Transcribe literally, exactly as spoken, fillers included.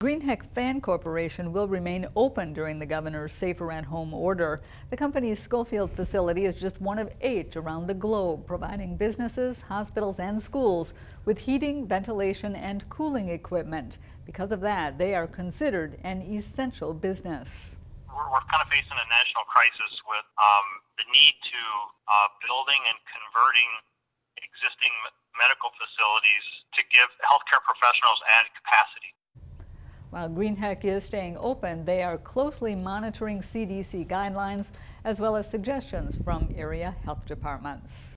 Greenheck Fan Corporation will remain open during the governor's Safer at Home order. The company's Schofield facility is just one of eight around the globe, providing businesses, hospitals, and schools with heating, ventilation, and cooling equipment. Because of that, they are considered an essential business. We're, we're kind of facing a national crisis with um, the need to uh, building and converting existing medical facilities to give healthcare professionals added capacity. While Greenheck is staying open, they are closely monitoring C D C guidelines as well as suggestions from area health departments.